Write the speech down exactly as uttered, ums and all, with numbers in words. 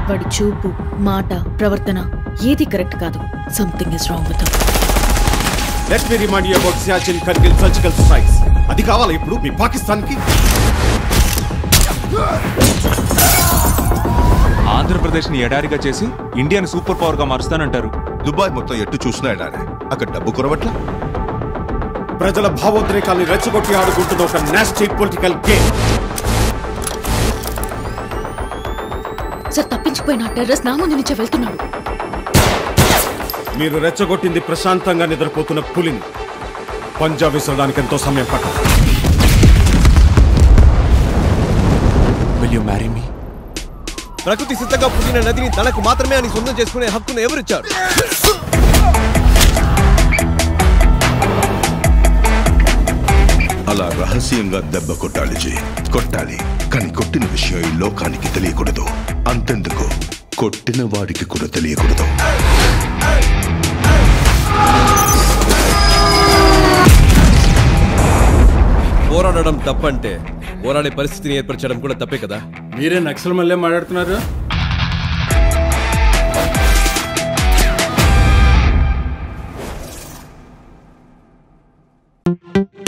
వాడి చూపు మాట ప్రవర్తన ఏది కరెక్ట్ కాదు. Something is wrong with him. Let me remind you about Siachen Kargil surgical strikes. అది కావాలా ఇప్పుడు మీ పాకిస్తాన్ కి? ఆంధ్రప్రదేశ్ ని ఎడారిగా చేసి ఇండియాని సూపర్ పవర్ గా మారుస్తానంటారు. దుబాయ్ మొత్తం ఎట్టు చూసినా ఎడారే. అక్కడ డబ్బు కురవట్లా. ప్రజల భావోద్రేకాల్ని రెచ్చగొట్టి ఆడుకుంటున్న ఒక నాస్టీ పొలిటికల్ గేమ్. సార్, తప్పించిపోయిన టెర్రస్ నా ముందు నుంచే వెళ్తున్నాడు. మీరు రెచ్చగొట్టింది ప్రశాంతంగా నిద్రపోతున్న పులిని. పంజాబ్ విసరడానికి ఎంతో సమయం పట్టదు. Will you marry me? ప్రకృతి సిద్ధంగా పుట్టిన నదిని తనకు మాత్రమే అని సొంతం చేసుకునే హక్కును ఎవరిచ్చారు? అలా రహస్యంగా దెబ్బ కొట్టాలి జీ, కొట్టాలి. కానీ కొట్టిన విషయం ఈ లోకానికి తెలియకూడదు. అంతెందుకు, కొట్టిన వాడికి కూడా తెలియకూడదు. పోరాడడం తప్పంటే పోరాడే పరిస్థితిని ఏర్పరచడం కూడా తప్పే కదా. మీరే నక్సల్ మళ్ళీ మాట్లాడుతున్నారు.